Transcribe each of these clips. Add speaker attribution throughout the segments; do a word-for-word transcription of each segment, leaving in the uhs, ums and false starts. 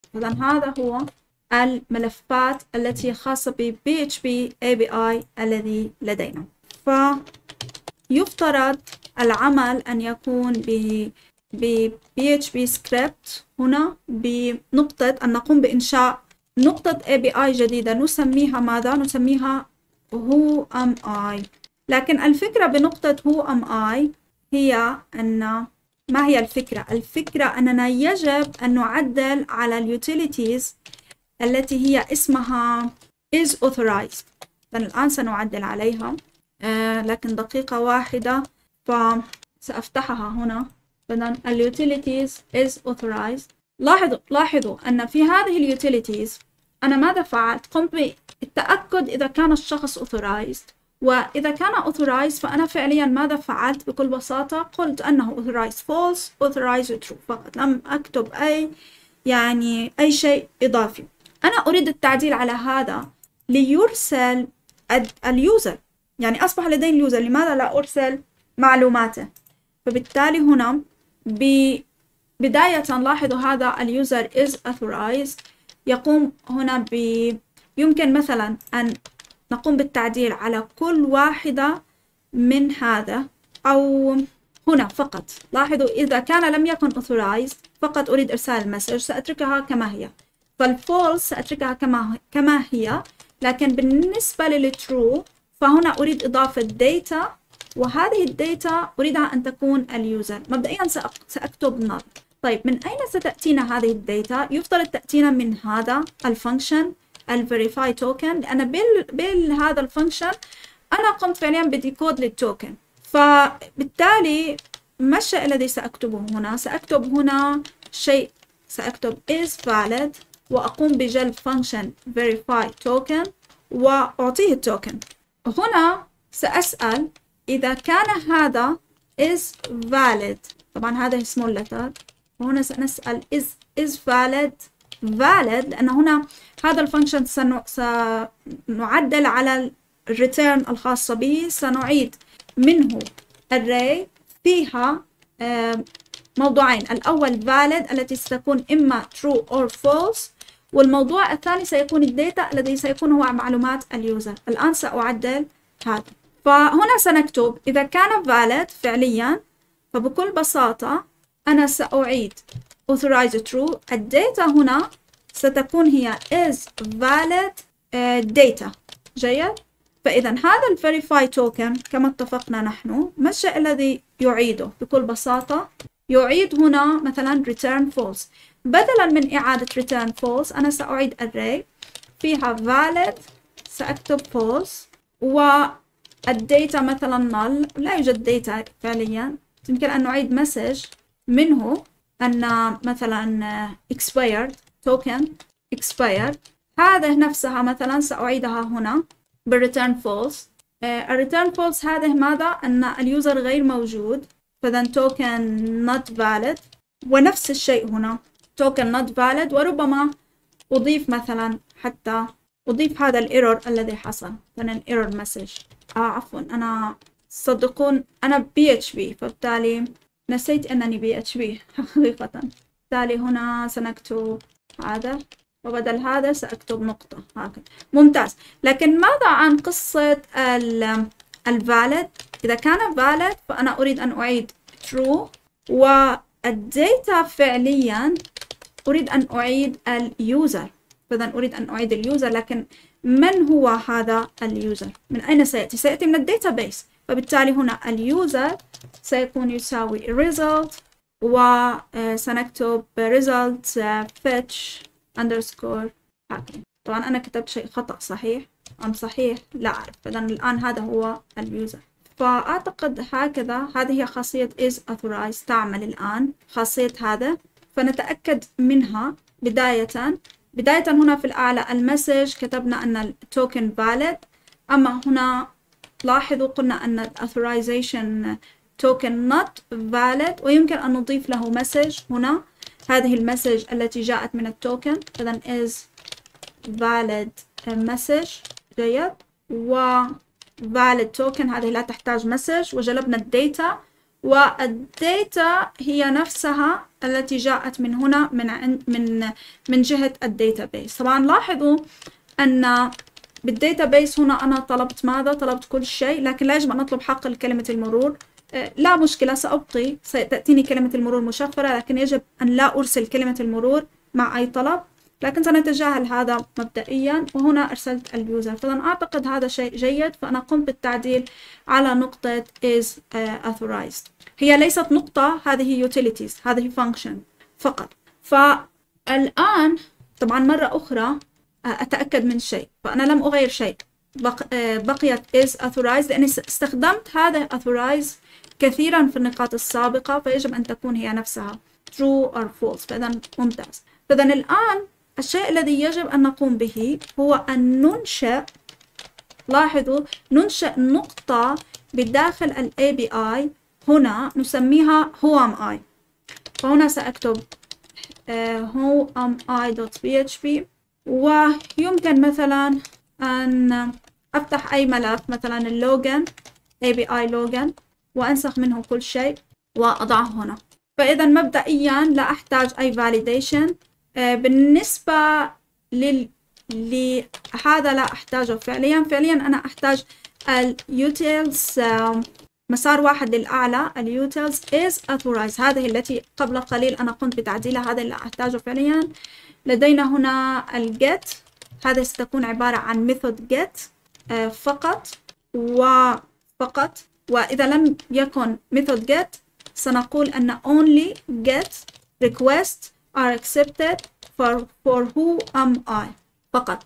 Speaker 1: إذا هذا هو الملفات التي خاصة ب بي إتش بي إيه بي آي الذي لدينا. فيفترض العمل أن يكون ب ب بي إتش بي script هنا بنقطة أن نقوم بإنشاء نقطة إيه بي آي جديدة نسميها ماذا؟ نسميها who am I. لكن الفكرة بنقطة who am I هي أن ما هي الفكرة؟ الفكرة أننا يجب أن نعدل على اليوتيليتيز التي هي اسمها is authorized. الآن سنعدل عليها آه لكن دقيقة واحدة فسأفتحها هنا. بدل اليوتيليتيز is authorized. لاحظوا لاحظوا أن في هذه اليوتيليتيز أنا ماذا فعلت؟ قمت بالتأكد إذا كان الشخص authorized، وإذا كان authorized فأنا فعليا ماذا فعلت؟ بكل بساطة قلت أنه authorized false authorized true فقط، لم أكتب أي يعني أي شيء إضافي. أنا أريد التعديل على هذا ليرسل اليوزر، يعني أصبح لدي اليوزر، لماذا لا أرسل معلوماته؟ فبالتالي هنا بداية لاحظوا هذا اليوزر is authorized يقوم هنا ب يمكن مثلا أن نقوم بالتعديل على كل واحدة من هذا أو هنا فقط. لاحظوا إذا كان لم يكن authorized فقط أريد إرسال المسج سأتركها كما هي، فالفولس سأتركها كما كما هي، لكن بالنسبة للترو فهنا أريد إضافة data، وهذه الداتا أريدها أن تكون اليوزر. مبدئيا سأكتب null. طيب من أين ستأتينا هذه الداتا؟ يفترض تأتينا من هذا الفانكشن الverify token، لأن بال بهذا الفانكشن أنا قمت فعليا بديكود للتوكن. فبالتالي ما الشيء الذي سأكتبه هنا؟ سأكتب هنا شيء، سأكتب is valid وأقوم بجلب فانكشن verify token وأعطيه التوكن. هنا سأسأل إذا كان هذا is valid، طبعا هذا small letter، وهنا سنسأل is is valid valid لأن هنا هذا الفانكشن سنعدل على الريتيرن الخاصة به، سنعيد منه array فيها موضوعين، الأول valid التي ستكون إما true or false، والموضوع الثاني سيكون الداتا الذي سيكون هو معلومات اليوزر. الآن سأعدل هذا، فهنا سنكتب إذا كان valid فعليا فبكل بساطة أنا سأعيد authorize true. الداتا هنا ستكون هي is valid uh, data. جيد؟ فإذا هذا ال verify token كما اتفقنا نحن ما الشيء الذي يعيده؟ بكل بساطة يعيد هنا مثلا return false. بدلا من إعادة return false أنا سأعيد array فيها valid سأكتب false، والداتا مثلا null، لا يوجد داتا فعليا. يمكن أن نعيد مسج منه أن مثلا expired token expired، هذه نفسها مثلا سأعيدها هنا بالreturn false. الreturn false هذه ماذا؟ أن اليوزر غير موجود، فإذا token not valid، ونفس الشيء هنا token not valid، وربما أضيف مثلا حتى أضيف هذا الايرور الذي حصل، مثلا error message. آه عفوا أنا صدقون أنا بي إتش بي فبالتالي نسيت أنني بي إتش بي حقيقة. بالتالي هنا سنكتب هذا وبدل هذا سأكتب نقطة هكذا. ممتاز. لكن ماذا عن قصة ال valid؟ إذا كان valid فأنا أريد أن أعيد true، والداتا فعليا أريد أن أعيد اليوزر، فإذا أريد أن أعيد اليوزر، لكن من هو هذا اليوزر؟ من أين سيأتي؟ سيأتي من الداتابيس، فبالتالي هنا اليوزر سيكون يساوي result، وسنكتب result fetch underscore هكذا. طبعا أنا كتبت شيء خطأ، صحيح أم صحيح؟ لا أعرف. إذا الآن هذا هو اليوزر. فأعتقد هكذا هذه هي خاصية is authorized تعمل الآن، خاصية هذا. فنتأكد منها بداية بداية هنا في الأعلى المسج كتبنا أن التوكن valid، أما هنا لاحظوا قلنا أن authorization token not valid، ويمكن أن نضيف له مسج هنا، هذه المسج التي جاءت من التوكن، إذن is valid message. جيد. و valid token هذه لا تحتاج مسج، وجلبنا الداتا، والداتا هي نفسها التي جاءت من هنا من من من جهة الداتابيس. طبعا لاحظوا أن بالداتابيس هنا أنا طلبت ماذا؟ طلبت كل شيء، لكن لا يجب أن نطلب حق كلمة المرور. لا مشكلة، سأبقي ستأتيني كلمة المرور مشفرة، لكن يجب أن لا أرسل كلمة المرور مع أي طلب، لكن سنتجاهل هذا مبدئيا. وهنا أرسلت اليوزر، فإذا أعتقد هذا شيء جيد. فأنا قمت بالتعديل على نقطة is uh, authorized. هي ليست نقطة، هذه utilities، هذه function فقط. فالآن طبعا مرة أخرى أتأكد من شيء، فأنا لم أغير شيء، بق... بقيت is authorized لأني استخدمت هذا authorized كثيرا في النقاط السابقة، فيجب أن تكون هي نفسها true or false. فإذا ممتاز. فإذا الآن الشيء الذي يجب أن نقوم به هو أن ننشئ، لاحظوا، ننشئ نقطة بداخل ال إيه بي آي. هنا نسميها who am I. فهنا سأكتب uh, who am I.php، ويمكن مثلا أن أفتح أي ملف، مثلا اللوجن إيه بي آي لوجن، وأنسخ منه كل شيء وأضعه هنا. فإذا مبدئيا لا أحتاج أي validation. آه بالنسبة لل... لهذا لا أحتاجه فعليا. فعليا أنا أحتاج الutils آه مسار واحد للأعلى، الutils is authorized، هذه التي قبل قليل أنا قمت بتعديلها، هذا اللي أحتاجه فعليا. لدينا هنا الget، هذا ستكون عبارة عن method get آه فقط وفقط. وإذا لم يكن method get سنقول أن only get requests are accepted for, for who am I فقط.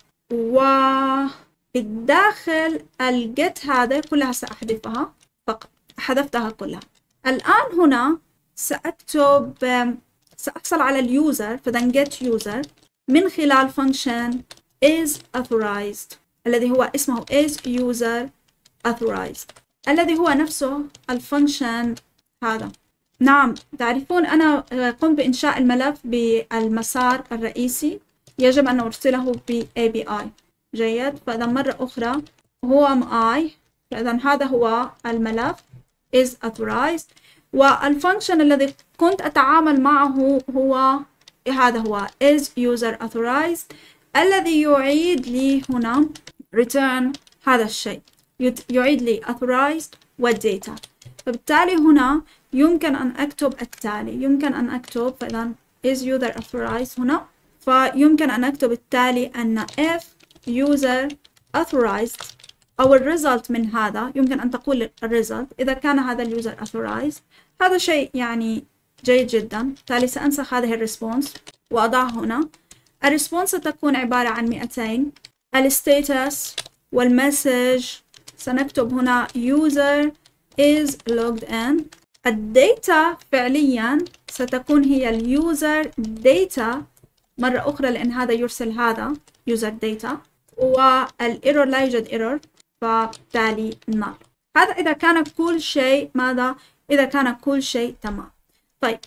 Speaker 1: وبالداخل الget هذا كلها سأحذفها فقط، حذفتها كلها. الآن هنا سأكتب، سأحصل على اليوزر، فإذا get user من خلال function is authorized الذي هو اسمه is user authorized، الذي هو نفسه الفانكشن هذا. نعم، تعرفون أنا قمت بإنشاء الملف بالمسار الرئيسي، يجب أن أرسله ب إيه بي آي. جيد. فإذا مرة أخرى هو am I، فإذا هذا هو الملف is authorized، والفانكشن الذي كنت أتعامل معه هو هذا هو is user authorized، الذي يعيد لي هنا return هذا الشيء، يعيد لي authorized والداتا. فبالتالي هنا يمكن أن أكتب التالي، يمكن أن أكتب، فإذا is user authorized هنا، فيمكن أن أكتب التالي أن if user authorized أو الريزلت من هذا، يمكن أن تقول الريزلت إذا كان هذا اليوزر authorized. هذا شيء يعني جيد جدا. بالتالي سأنسخ هذه الريسبونس وأضعها هنا. الريسبونس ستكون عبارة عن مئتين. الستاتس والمسج سنكتب هنا user is logged in. الداتا فعليا ستكون هي اليوزر داتا مرة أخرى، لأن هذا يرسل هذا user data، والإيرور لا يوجد إيرور، فبالتالي null. هذا إذا كان كل شيء ماذا؟ إذا كان كل شيء تمام. طيب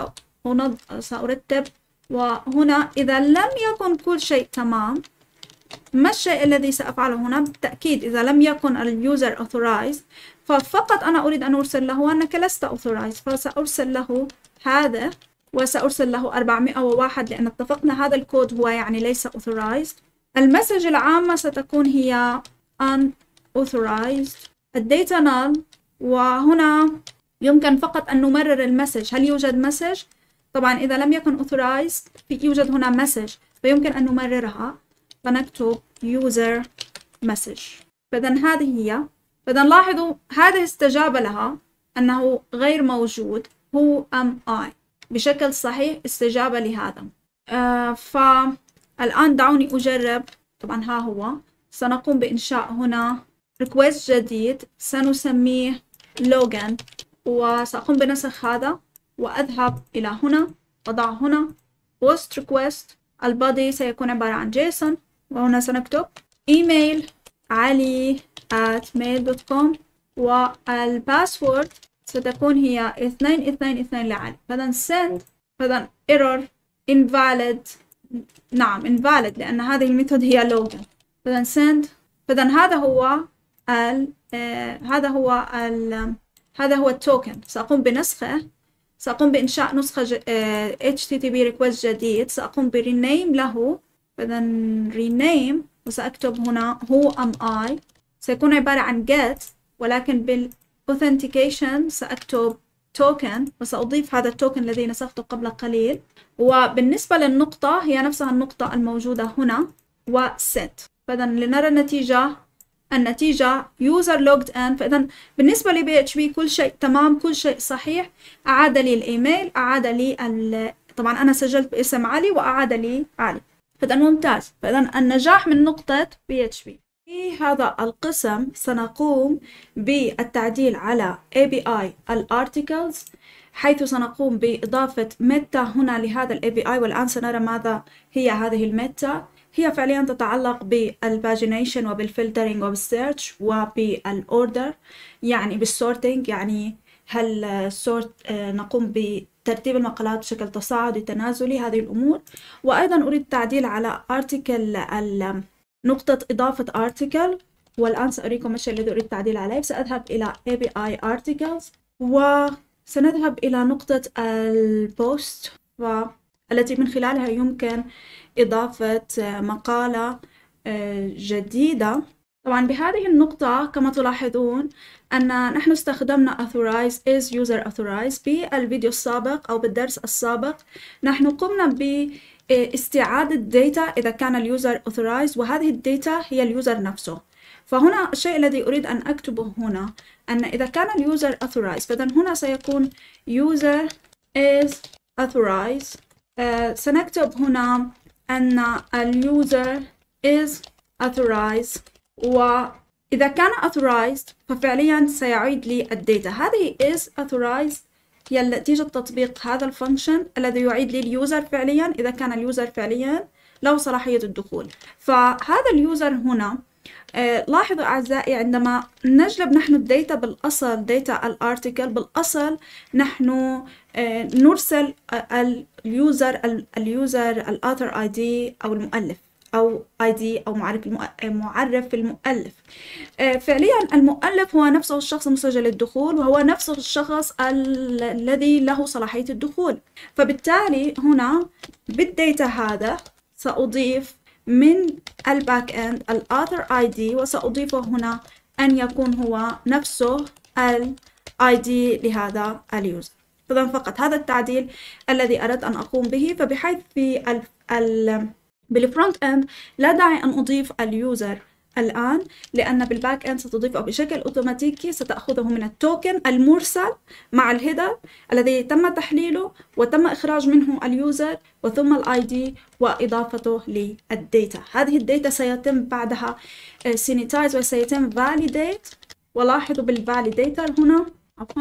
Speaker 1: سأرتب، وهنا إذا لم يكن كل شيء تمام، ما الشيء الذي سأفعله هنا؟ بالتأكيد إذا لم يكن اليوزر authorized، ففقط أنا أريد أن أرسل له أنك لست authorized، فسأرسل له هذا، وسأرسل له أربعمائة وواحد لأن اتفقنا هذا الكود هو يعني ليس authorized. المسج العامة ستكون هي unauthorized، الداتا null، وهنا يمكن فقط أن نمرر المسج. هل يوجد مسج؟ طبعا إذا لم يكن authorized يوجد هنا مسج، فيمكن أن نمررها، فنكتب user message. فإذا هذه هي. فإذا لاحظوا هذه استجاب لها أنه غير موجود who am I بشكل صحيح، استجاب لهذا. آه فالآن دعوني أجرب. طبعا ها هو سنقوم بإنشاء هنا request جديد سنسميه login، وسأقوم بنسخ هذا وأذهب إلى هنا، أضع هنا post request. البادي سيكون عبارة عن جيسون، وهنا سنكتب ايميل علي at mail dot com، والباسورد ستكون هي اثنين اثنين اثنين لعلي. فإذا send، فإذا error invalid، نعم invalid لأن هذه الميثود هي login. فإذا send، فإذا هذا هو ال آه هذا هو ال هذا هو التوكن، سأقوم بنسخه، سأقوم بإنشاء نسخة ج... uh, إتش تي تي بي request جديد، سأقوم برينيم له، إذا رينيم وسأكتب هنا who am I، سيكون عبارة عن get، ولكن بالauthentication سأكتب token وسأضيف هذا التوكن الذي نسخته قبل قليل. وبالنسبة للنقطة هي نفسها النقطة الموجودة هنا وset. فإذا لنرى النتيجة، النتيجة user logged in. فإذا بالنسبة ل بي إتش بي كل شيء تمام، كل شيء صحيح. أعاد لي الإيميل، أعاد لي ال... طبعا أنا سجلت باسم علي وأعاد لي علي. فإذا ممتاز. فإذا النجاح من نقطة بي إتش بي. في هذا القسم سنقوم بالتعديل على إيه بي آي الارتيكلز، حيث سنقوم بإضافة ميتا هنا لهذا ال إيه بي آي. والآن سنرى ماذا هي هذه الميتا. هي فعليا تتعلق بالباجينيشن وبالفلترينج وبالسيرش وبالأوردر، يعني بالسورتينج، يعني هل سورت نقوم بترتيب المقالات بشكل تصاعدي تنازلي، هذه الأمور. وأيضا أريد التعديل على article نقطة إضافة article، والآن سأريكم الشيء الذي أريد التعديل عليه. سأذهب إلى إيه بي آي articles وسنذهب إلى نقطة البوست التي من خلالها يمكن إضافة مقالة جديدة. طبعا بهذه النقطة كما تلاحظون أن نحن استخدمنا authorize is user authorize. بالفيديو السابق أو بالدرس السابق نحن قمنا باستعادة داتا إذا كان اليوزر authorize، وهذه الداتا هي اليوزر نفسه. فهنا الشيء الذي أريد أن أكتبه هنا أن إذا كان اليوزر authorize، فإذا هنا سيكون user is authorize. آه سنكتب هنا أن اليوزر is authorized، وإذا كان authorized ففعليا سيعيد لي الداتا. هذه is authorized هي نتيجة تطبيق هذا الفانكشن الذي يعيد لي اليوزر فعليا إذا كان اليوزر فعليا له صلاحية الدخول. فهذا اليوزر هنا آه لاحظوا أعزائي، عندما نجلب نحن الداتا بالأصل داتا الارتيكل بالأصل نحن آه نرسل آه اليوزر اليوزر الأوثر آي دي أو المؤلف أو آي دي أو معرف معرف المؤلف. آه فعليا المؤلف هو نفسه الشخص مسجل الدخول، وهو نفسه الشخص ال الذي له صلاحية الدخول. فبالتالي هنا بالداتا هذا سأضيف من الباك اند الاوثر اي دي، وسأضيفه هنا أن يكون هو نفسه الاي دي لهذا اليوزر. فإذا فقط هذا التعديل الذي أردت أن أقوم به. فبحيث في ال ال بالفرونت اند لا داعي أن أضيف اليوزر الآن، لأن بالباك اند ستضيفه بشكل أوتوماتيكي، ستأخذه من التوكن المرسل مع الهيدر الذي تم تحليله وتم إخراج منه اليوزر وثم الاي دي وإضافته للداتا. هذه الداتا سيتم بعدها سينيتايز وسيتم فاليديت. ولاحظوا بالفاليديتر هنا عفوا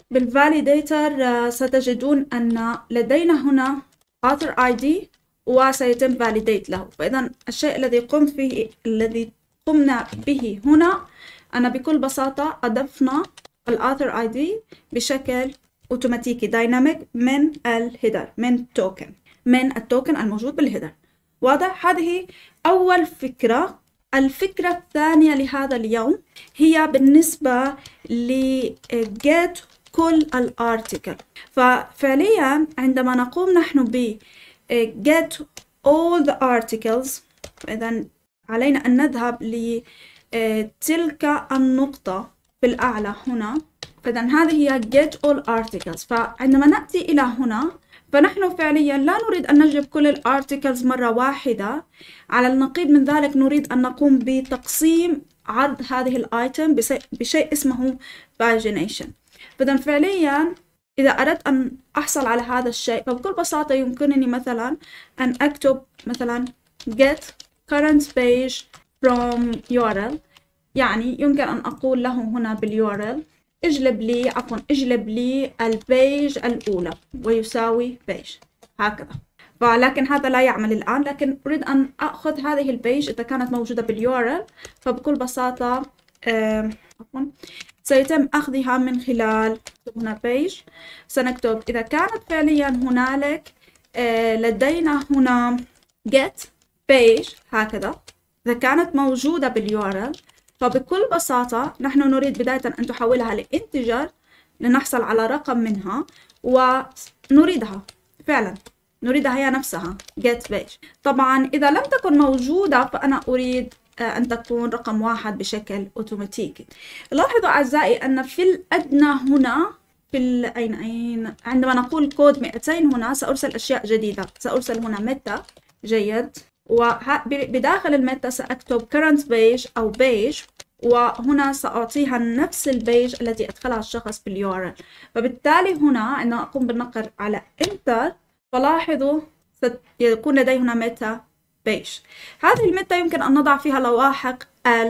Speaker 1: بالفاليديتر ستجدون أن لدينا هنا author آي دي وسيتم validate له. فإذا الشيء الذي قمت فيه الذي قمنا به هنا أنا بكل بساطة أضفنا الauthor آي دي بشكل أوتوماتيكي دايناميك من الهيدر من توكن من التوكن الموجود بالهيدر. واضح؟ هذه أول فكرة. الفكرة الثانية لهذا اليوم هي بالنسبة ل get كل الارتيكل. ففعليا عندما نقوم نحن ب get all the articles، إذا علينا أن نذهب لتلك النقطة في الأعلى هنا. فإذا هذه هي get all articles. فعندما نأتي إلى هنا فنحن فعليا لا نريد أن نجلب كل الارتيكلز مرة واحدة. على النقيض من ذلك نريد أن نقوم بتقسيم عرض هذه الايتم بشيء اسمه pagination. فإذا فعليا إذا أردت أن أحصل على هذا الشيء فبكل بساطة يمكنني مثلا أن أكتب مثلا get current page from يو آر إل، يعني يمكن أن أقول له هنا باليو آر إل اجلب لي عفوا اجلب لي البيج الأولى ويساوي بيج هكذا. ولكن هذا لا يعمل الآن، لكن أريد أن أخذ هذه البيج إذا كانت موجودة باليو آر إل فبكل بساطة آه عفوا سيتم أخذها من خلال هنا بيج. سنكتب إذا كانت فعليا هنالك آه لدينا هنا get page هكذا، إذا كانت موجودة باليو آر إل فبكل بساطة نحن نريد بداية أن تحولها لإنتجر. لنحصل على رقم منها ونريدها فعلا، نريدها هي نفسها get page. طبعا إذا لم تكن موجودة فأنا أريد أن تكون رقم واحد بشكل أوتوماتيكي. لاحظوا أعزائي أن في الأدنى هنا في أين أين عندما نقول كود مئتين هنا سأرسل أشياء جديدة. سأرسل هنا ميتا، جيد، وبداخل الميتا سأكتب current page أو page، وهنا سأعطيها نفس البيج التي أدخلها الشخص في اليو آر إل. فبالتالي هنا عندما أقوم بالنقر على Enter فلاحظوا سيكون لدي هنا ميتا بيج. هذه الميتا يمكن أن نضع فيها لواحق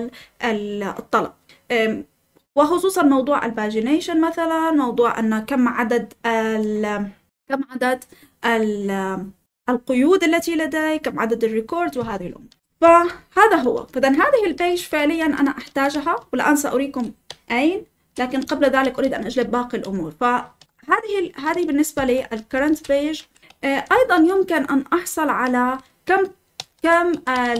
Speaker 1: الطلب، وخصوصا موضوع الباجينيشن مثلا، موضوع أن كم عدد ال كم عدد ال القيود التي لدي، كم عدد الريكورد وهذه الأمور. فهذا هو. فإذا هذه البيج فعليا أنا أحتاجها، والآن سأريكم أين، لكن قبل ذلك أريد أن أجلب باقي الأمور. فهذه هذه بالنسبة لي الكرنت بيج. أيضا يمكن أن أحصل على كم كم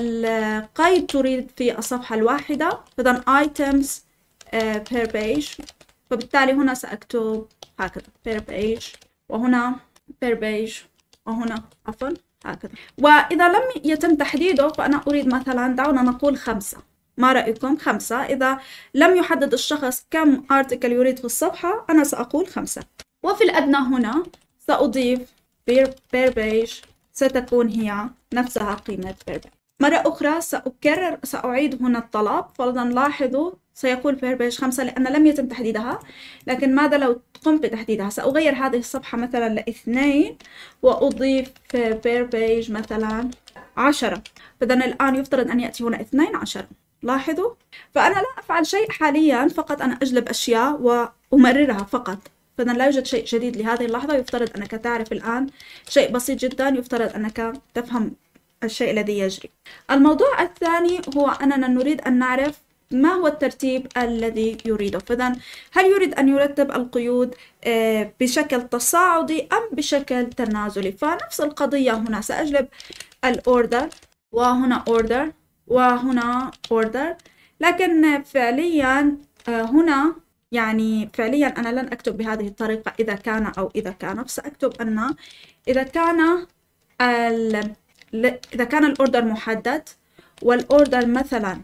Speaker 1: القيد تريد في الصفحة الواحدة. فإذا items per page، فبالتالي هنا سأكتب هكذا per page، وهنا per page، وهنا عفوا هكذا. وإذا لم يتم تحديده فأنا أريد مثلا، دعونا نقول خمسة. ما رأيكم؟ خمسة. إذا لم يحدد الشخص كم article يريد في الصفحة أنا سأقول خمسة. وفي الأدنى هنا سأضيف per page، ستكون هي نفسها قيمة per page. مرة أخرى سأكرر سأعيد هنا الطلب. فإذا لاحظوا سيكون per page خمسة لأن لم يتم تحديدها. لكن ماذا لو قمت بتحديدها؟ سأغير هذه الصفحة مثلا لاثنين وأضيف per page مثلا عشرة. فإذا الآن يفترض أن يأتي هنا اثنين عشر. لاحظوا، فأنا لا أفعل شيء حاليا، فقط أنا أجلب أشياء وأمررها فقط. فإذا لا يوجد شيء جديد لهذه اللحظة. يفترض أنك تعرف الآن شيء بسيط جدا، يفترض أنك تفهم الشيء الذي يجري. الموضوع الثاني هو أننا نريد أن نعرف ما هو الترتيب الذي يريده. فإذا هل يريد أن يرتب القيود بشكل تصاعدي أم بشكل تنازلي؟ فنفس القضية هنا سأجلب الأوردر، وهنا أوردر، وهنا أوردر. لكن فعليا هنا يعني فعليا أنا لن أكتب بهذه الطريقة إذا كان أو إذا كان. سأكتب أن إذا كان ال... إذا كان الأوردر محدد والأوردر مثلا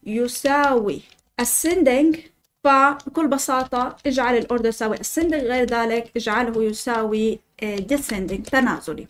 Speaker 1: يساوي ascending، فبكل بساطة اجعل الأوردر يساوي ascending، غير ذلك اجعله يساوي descending تنازلي.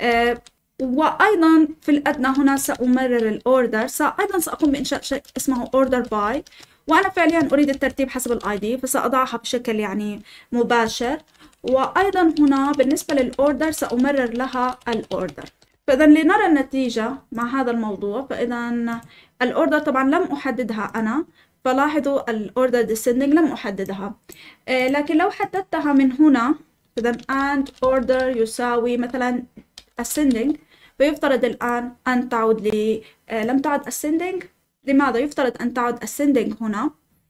Speaker 1: وأيضا في الأدنى هنا سأمرر الأوردر. أيضا سأقوم بإنشاء شيء اسمه order by، وأنا فعليا أريد الترتيب حسب الآي دي فسأضعها بشكل يعني مباشر. وأيضا هنا بالنسبة للأوردر سأمرر لها الأوردر. فإذا لنرى النتيجة مع هذا الموضوع. فإذا الأوردر طبعا لم أحددها أنا، فلاحظوا الأوردر descending لم أحددها. آه لكن لو حددتها من هنا، إذا and order يساوي مثلا ascending، فيفترض الآن أن تعود لي آه لم تعد ascending. لماذا يفترض أن تعد ascending هنا؟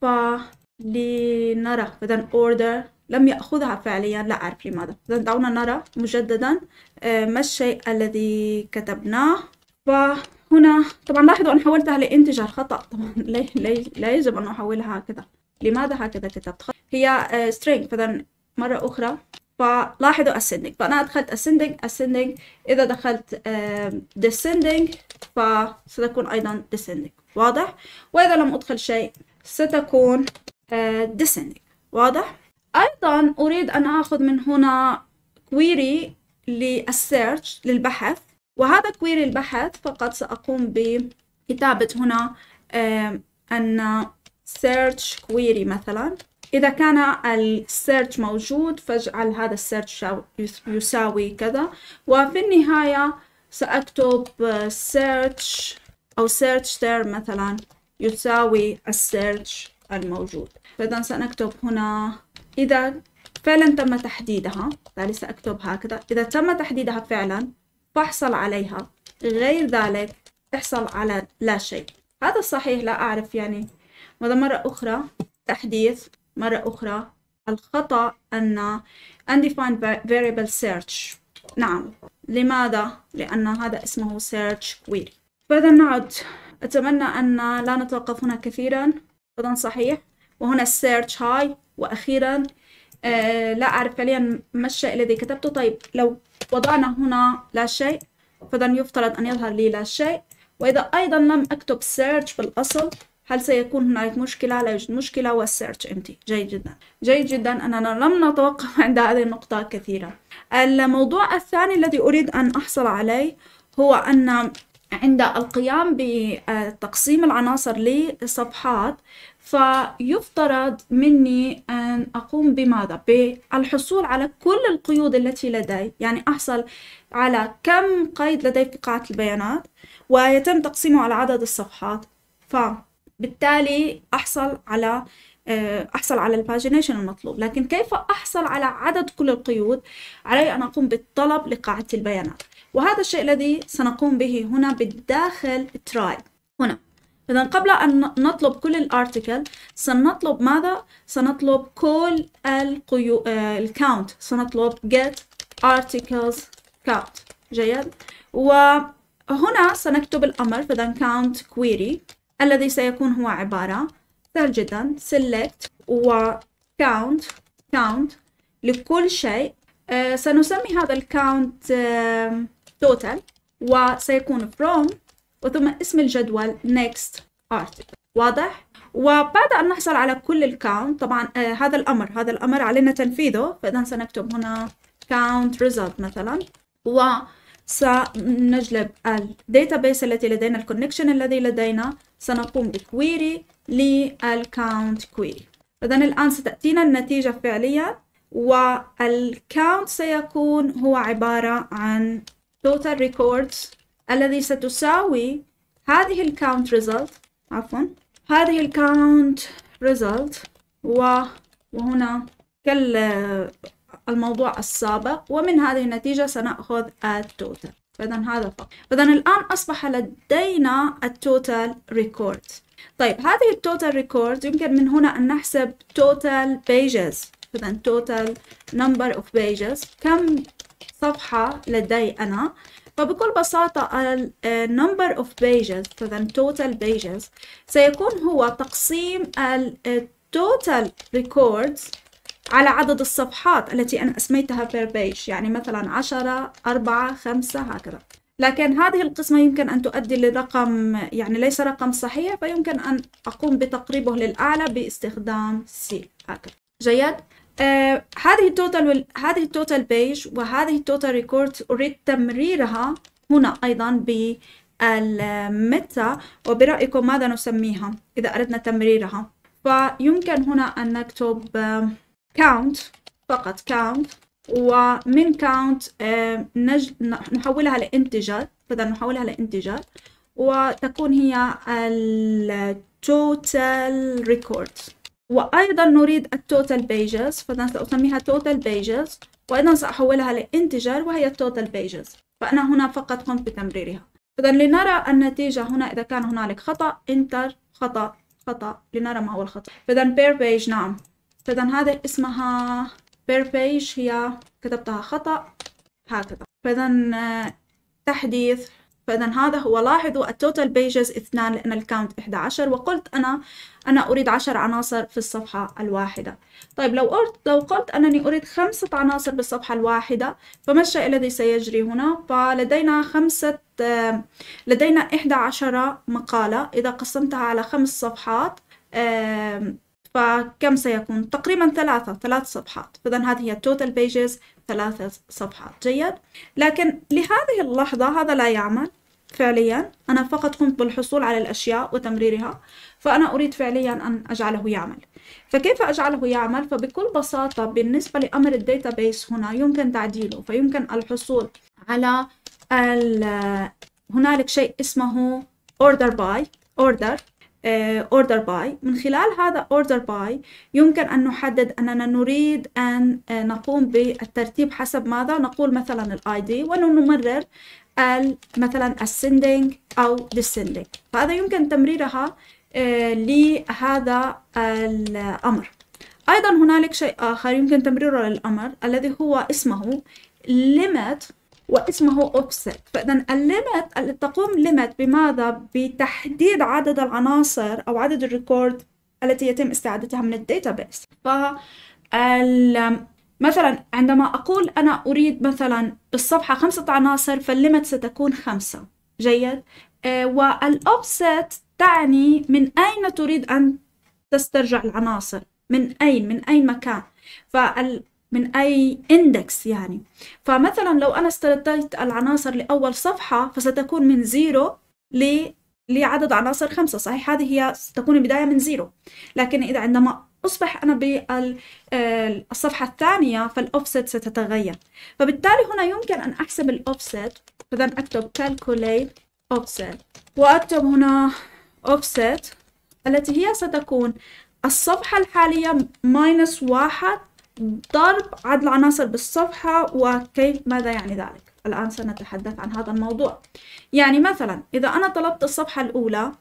Speaker 1: فلنرى. إذا order لم يأخذها فعليا، لا أعرف لماذا. إذا دعونا نرى مجددا آه ما الشيء الذي كتبناه. فهنا طبعا لاحظوا أن حولتها لإنتجر خطأ. طبعا لا, لا, لا يجب أن أحولها هكذا. لماذا هكذا كتبت؟ هي آه string. فإذا مرة أخرى فلاحظوا ascending، فأنا أدخلت ascending ascending. إذا دخلت آه descending فستكون أيضا descending. واضح؟ وإذا لم أدخل شيء ستكون آه descending. واضح؟ أيضا أريد أن أخذ من هنا query للسيرش للبحث، وهذا query البحث فقط سأقوم بكتابة هنا آه أن search query مثلا. إذا كان السيرش موجود فاجعل هذا السيرش يساوي كذا. وفي النهاية سأكتب search أو search term مثلا يساوي السيرش الموجود. فإذا سنكتب هنا إذا فعلا تم تحديدها، بالتالي سأكتب هكذا. إذا تم تحديدها فعلا فاحصل عليها، غير ذلك احصل على لا شيء. هذا صحيح، لا أعرف يعني. وهذا مرة أخرى تحديث. مرة أخرى الخطأ أن undefined variable search. نعم، لماذا؟ لأن هذا اسمه search query. فإذا نعد. أتمنى أن لا نتوقف هنا كثيرا. فإذا صحيح، وهنا search high، وأخيرا آه لا أعرف فعليا ما الشيء الذي كتبته. طيب لو وضعنا هنا لا شيء فإذا يفترض أن يظهر لي لا شيء. وإذا أيضا لم أكتب search بالأصل هل سيكون هنالك مشكلة؟ لا يوجد مشكلة والسيرش empty. جيد جدا جيد جدا. أننا لم نتوقف عند هذه النقطة كثيرا. الموضوع الثاني الذي أريد أن أحصل عليه هو أن عند القيام بتقسيم العناصر لصفحات فيفترض مني أن أقوم بماذا؟ بالحصول على كل القيود التي لدي، يعني أحصل على كم قيد لدي في قاعدة البيانات ويتم تقسيمه على عدد الصفحات، فبالتالي أحصل على أحصل على الباجينيشن المطلوب. لكن كيف أحصل على عدد كل القيود؟ علي أن أقوم بالطلب لقاعدة البيانات، وهذا الشيء الذي سنقوم به هنا بالداخل try هنا. إذا قبل أن نطلب كل الارتكل سنطلب ماذا؟ سنطلب كل القيود الكاونت، سنطلب get articles count. جيد. وهنا سنكتب الأمر، فإذا count query الذي سيكون هو عبارة سهل جدا select و count count لكل شيء. آه سنسمي هذا الكاونت آه total وسيكون from وثم اسم الجدول next article. واضح؟ وبعد أن نحصل على كل الكاونت طبعا آه هذا الأمر هذا الأمر علينا تنفيذه، فإذا سنكتب هنا count result مثلا وسنجلب الداتابيس التي لدينا الكونكشن الذي لدينا، سنقوم بكويري للكاونت كويري. إذا الآن ستأتينا النتيجة فعليا، والكاونت سيكون هو عبارة عن total records الذي ستساوي هذه الكاونت result عفوا هذه الكاونت result و وهنا كالموضوع السابق، ومن هذه النتيجة سنأخذ التوتال. فإذا هذا فقط. إذا الآن أصبح لدينا التوتال ريكورد. طيب هذه التوتال ريكورد يمكن من هنا أن نحسب total pages. إذا total number of pages كم صفحة لدي أنا، فبكل بساطة ال number of pages فإذا total pages سيكون هو تقسيم ال total records على عدد الصفحات التي أنا أسميتها per page، يعني مثلا عشرة أربعة خمسة هكذا. لكن هذه القسمة يمكن أن تؤدي لرقم يعني ليس رقم صحيح، فيمكن أن أقوم بتقريبه للأعلى باستخدام C هكذا. جيد. آه هذه التوتال هذه التوتال بيج وهذه التوتال ريكورد أريد تمريرها هنا أيضا بالميتا، وبرأيكم ماذا نسميها إذا أردنا تمريرها؟ فيمكن هنا أن نكتب آه count فقط count، ومن count آه نج... نحولها لانتجر، فإذا نحولها لانتجر وتكون هي ال total records. وأيضا نريد التوتال بيجز، فإذا سأسميها توتال بيجز وأيضا سأحولها لانتجر وهي التوتال بيجز. فأنا هنا فقط قمت بتمريرها. فإذا لنرى النتيجة هنا إذا كان هنالك خطأ انتر خطأ خطأ لنرى ما هو الخطأ. فإذا per page نعم، فإذا هذا اسمها per page هي كتبتها خطأ هكذا. فإذا تحديث، فإذا هذا هو لاحظوا التوتال بيجز اثنان لأن الكاونت إحدى عشر، وقلت أنا أنا أريد عشر عناصر في الصفحة الواحدة. طيب لو قلت لو قلت أنني أريد خمسة عناصر بالصفحة الواحدة، فما الشيء الذي سيجري هنا؟ فلدينا خمسة لدينا إحدى عشر مقالة، إذا قسمتها على خمس صفحات فكم سيكون؟ تقريبا ثلاثة ثلاث صفحات. فإذا هذه هي التوتال بيجز ثلاثة صفحات. جيد. لكن لهذه اللحظة هذا لا يعمل فعليا، أنا فقط قمت بالحصول على الأشياء وتمريرها، فأنا أريد فعليا أن أجعله يعمل. فكيف أجعله يعمل؟ فبكل بساطة بالنسبة لأمر الداتابيس هنا يمكن تعديله، فيمكن الحصول على هنالك شيء اسمه order by order order by. من خلال هذا order by يمكن أن نحدد أننا نريد أن نقوم بالترتيب حسب ماذا؟ نقول مثلا ال آي دي ونمرر مثلا ascending أو descending. فهذا يمكن تمريرها لهذا الأمر. أيضا هنالك شيء آخر يمكن تمريره للأمر الذي هو اسمه limit واسمه offset. فإذا الليمت تقوم limit بماذا؟ بتحديد عدد العناصر أو عدد الريكورد التي يتم استعادتها من الداتابيس. ف مثلا عندما أقول أنا أريد مثلا بالصفحة خمسة عناصر فالليمت ستكون خمسة. جيد. آه والأوفست تعني من أين تريد أن تسترجع العناصر، من أين من أي مكان، فال من أي إندكس يعني. فمثلا لو أنا استرديت العناصر لأول صفحة فستكون من زيرو ل لعدد عناصر خمسة. صحيح هذه هي ستكون البداية من زيرو، لكن إذا عندما أصبح أنا بالصفحة الثانية فالأوفست ستتغير. فبالتالي هنا يمكن أن أحسب الأوفست. إذا أكتب calculate offset وأكتب هنا offset التي هي ستكون الصفحة الحالية ماينس واحد ضرب عدد العناصر بالصفحة. وكيف ماذا يعني ذلك؟ الآن سنتحدث عن هذا الموضوع. يعني مثلا إذا أنا طلبت الصفحة الأولى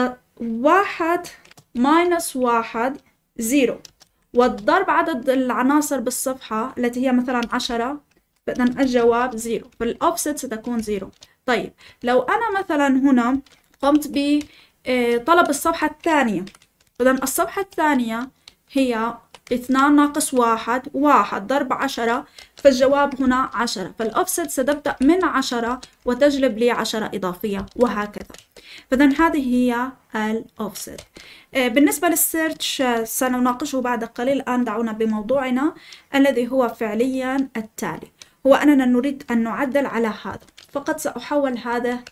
Speaker 1: فواحد ماينس واحد زيرو، والضرب عدد العناصر بالصفحة التي هي مثلا عشرة، فإذا الجواب زيرو، فالأوفست ستكون زيرو. طيب لو أنا مثلا هنا قمت بطلب الصفحة الثانية، إذا الصفحة الثانية هي اثنان ناقص واحد، واحد ضرب عشرة، فالجواب هنا عشرة، فالأوفست ستبدأ من عشرة وتجلب لي عشرة إضافية وهكذا. فإذا هذه هي الأوفست. بالنسبة للسيرش سنناقشه بعد قليل. الآن دعونا بموضوعنا الذي هو فعليا التالي، هو أننا نريد أن نعدل على هذا. فقط سأحول هذا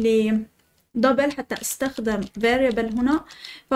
Speaker 1: لدبل حتى استخدم variable هنا. ف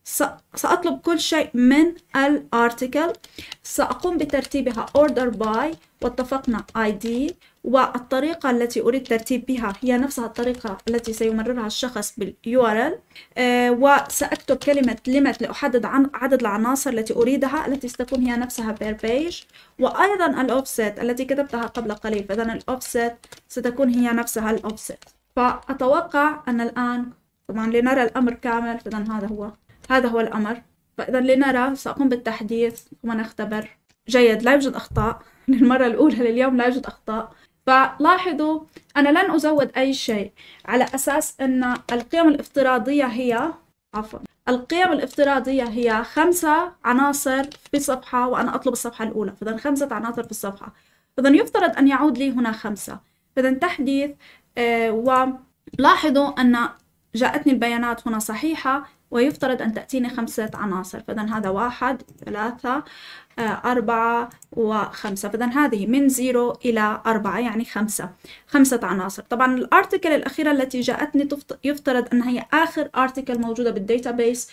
Speaker 1: سأطلب كل شيء من الارتكل، سأقوم بترتيبها order by، واتفقنا آي دي، والطريقة التي أريد ترتيب بها هي نفسها الطريقة التي سيمررها الشخص باليو ار ال. آه وسأكتب كلمة limit لأحدد عن عدد العناصر التي أريدها التي ستكون هي نفسها per page، وأيضا الأوفست التي كتبتها قبل قليل، فإذا الأوفست ستكون هي نفسها الأوفست. فأتوقع أن الآن طبعا لنرى الأمر كامل، فإذا هذا هو هذا هو الأمر. فإذا لنرى سأقوم بالتحديث ونختبر. جيد، لا يوجد أخطاء للمرة الأولى لليوم، لا يوجد أخطاء. فلاحظوا أنا لن أزود أي شيء على أساس أن القيم الافتراضية هي عفوا القيم الافتراضية هي خمسة عناصر في صفحة وأنا أطلب الصفحة الأولى، فإذا خمسة عناصر في الصفحة، فإذا يفترض أن يعود لي هنا خمسة. فإذا تحديث آه ولاحظوا أن جاءتني البيانات هنا صحيحة، ويفترض أن تأتيني خمسة عناصر. فإذا هذا واحد ثلاثة أربعة وخمسة، فإذا هذه من زيرو إلى أربعة يعني خمسة خمسة عناصر. طبعا الارتكل الأخيرة التي جاءتني يفترض أنها هي آخر ارتكل موجودة بالديتابيس،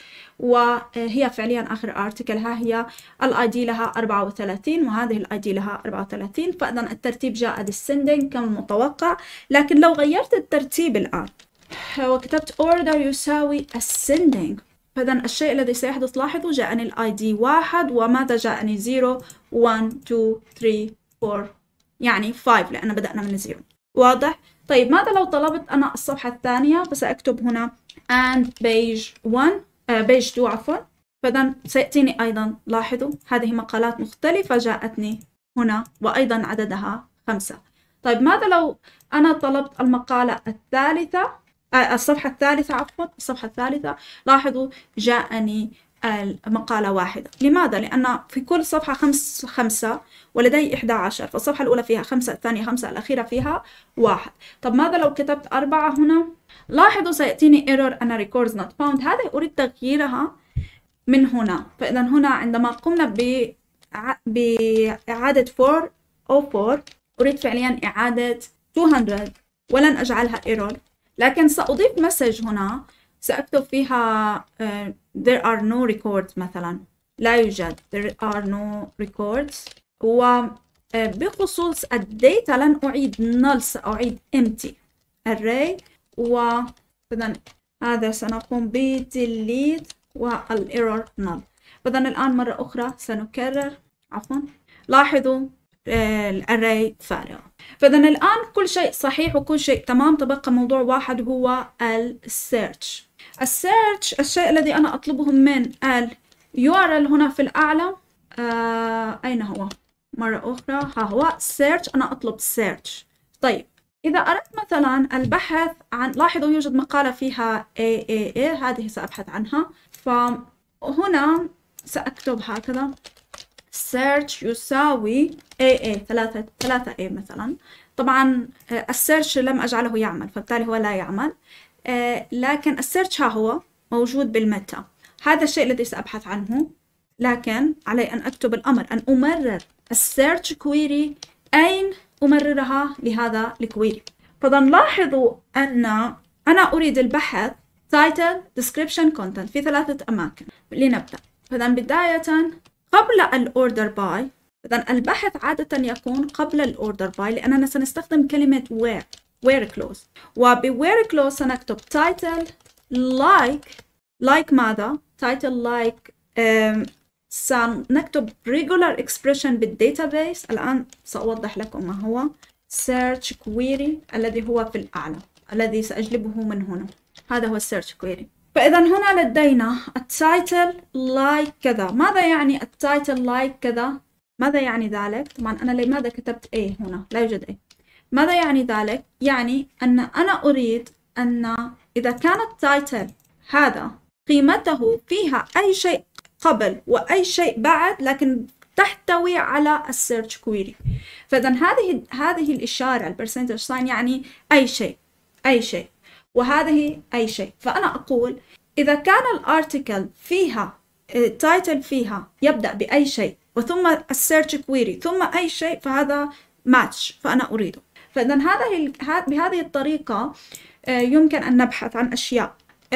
Speaker 1: وهي فعليا آخر ارتكل. ها هي الاي دي لها أربعة وثلاثين، وهذه الاي دي لها أربعة وثلاثين، فإذا الترتيب جاء descending كما المتوقع. لكن لو غيرت الترتيب الآن وكتبت order يساوي ascending، فإذا الشيء الذي سيحدث، لاحظوا جاءني الاي دي واحد، وماذا جاءني زيرو واحد اثنين ثلاثة أربعة، يعني خمسة لأن بدأنا من زيرو. واضح؟ طيب ماذا لو طلبت أنا الصفحة الثانية؟ فسأكتب هنا and page واحد آه page اثنين عفوا، فإذا سيأتيني أيضا، لاحظوا هذه مقالات مختلفة جاءتني هنا وأيضا عددها خمسة. طيب ماذا لو أنا طلبت المقالة الثالثة آه الصفحة الثالثة عفوا الصفحة الثالثة؟ لاحظوا جاءني المقالة واحدة. لماذا؟ لأن في كل صفحة خمس خمسة ولدي إحدى عشر، فالصفحة الأولى فيها خمسة، الثانية خمسة، الأخيرة فيها واحد. طب ماذا لو كتبت أربعة هنا؟ لاحظوا سيأتيني error أن records not found، هذه أريد تغييرها من هنا. فإذا هنا عندما قمنا بإعادة أربعمائة وأربعة أريد فعليا إعادة مئتين ولن أجعلها error، لكن سأضيف مسج هنا سأكتب فيها uh, there are no records مثلا، لا يوجد there are no records. وبخصوص الداتا لن أعيد null، سأعيد empty array. وإذا هذا سنقوم ب delete والerror null. فإذا الآن مرة أخرى سنكرر عفوا، لاحظوا الاري فارغة. فإذا الآن كل شيء صحيح وكل شيء تمام، تبقى موضوع واحد هو السيرش. السيرش الشيء الذي أنا أطلبه من ال يو آر إل هنا في الأعلى. آه أين هو؟ مرة أخرى ها هو search، أنا أطلب search. طيب إذا أردت مثلا البحث عن، لاحظوا يوجد مقالة فيها إيه إيه إيه، هذه سأبحث عنها. فهنا سأكتب هكذا search يساوي إيه إيه ثلاثة ثلاثة إيه مثلا. طبعا السيرش لم أجعله يعمل فبالتالي هو لا يعمل، لكن السيرش ها هو موجود بالميتا. هذا الشيء الذي سأبحث عنه، لكن علي أن أكتب الأمر أن أمرر السيرش كويري أين أمررها لهذا الكويري. فإذا لاحظوا أن أنا أريد البحث title description content في ثلاثة أماكن. لنبدأ. فإذا بداية قبل الأوردر باي، إذا البحث عادة يكون قبل الأوردر باي لأننا سنستخدم كلمة where where clause، وب where clause سنكتب title like like ماذا؟ title like um, سنكتب regular expression بالداتابيس. الآن سأوضح لكم ما هو search query الذي هو في الأعلى الذي سأجلبه من هنا. هذا هو السيرش كويري. فإذا هنا لدينا التايتل لايك كذا. ماذا يعني التايتل لايك كذا؟ ماذا يعني ذلك؟ طبعا أنا لماذا كتبت A هنا؟ لا يوجد A. ماذا يعني ذلك؟ يعني أن أنا أريد أن إذا كان التايتل هذا قيمته فيها أي شيء قبل وأي شيء بعد لكن تحتوي على السيرش كويري. فإذا هذه هذه الإشارة البرسنتج ساين يعني أي شيء أي شيء، وهذه أي شيء. فأنا أقول إذا كان الارتيكل فيها التايتل فيها يبدأ بأي شيء وثم السيرش كويري ثم أي شيء فهذا ماتش فأنا أريده. فإذا هذه بهذه الطريقة يمكن أن نبحث عن أشياء.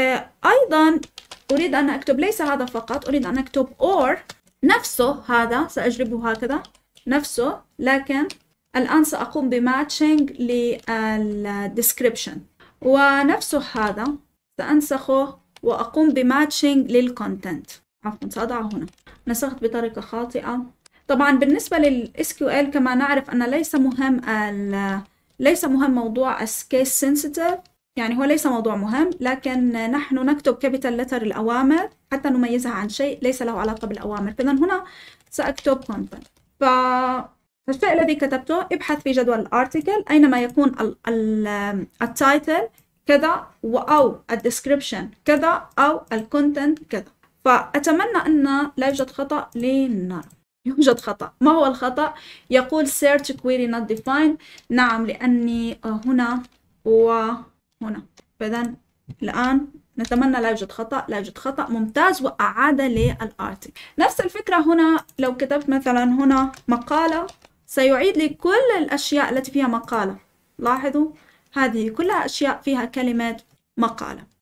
Speaker 1: أيضا أريد أن أكتب ليس هذا فقط، أريد أن أكتب or نفسه، هذا سأجلبه هكذا نفسه، لكن الآن سأقوم بماتشنج للديسكريبشن، ونفسه هذا سأنسخه وأقوم بماتشنج للكونتنت. عفوا سأضعه هنا، نسخت بطريقة خاطئة. طبعا بالنسبة لل إس كيو إل كما نعرف أن ليس مهم ال ليس مهم موضوع case sensitive، يعني هو ليس موضوع مهم، لكن نحن نكتب capital letter الأوامر حتى نميزها عن شيء ليس له علاقة بالأوامر. فإذا هنا سأكتب content. فالشيء الذي كتبته ابحث في جدول الارتيكل أينما يكون التايتل كذا أو الديسكريبشن كذا أو الكونتنت كذا. فأتمنى أن لا يوجد خطأ لنرى. يوجد خطأ. ما هو الخطأ؟ يقول search query not defined. نعم، لأني هنا وهنا. فإذا الآن نتمنى لا يوجد خطأ. لا يوجد خطأ. ممتاز. وأعاد للارتيكل. نفس الفكرة هنا لو كتبت مثلا هنا مقالة سيعيد لي كل الأشياء التي فيها مقالة. لاحظوا هذه كلها أشياء فيها كلمة مقالة.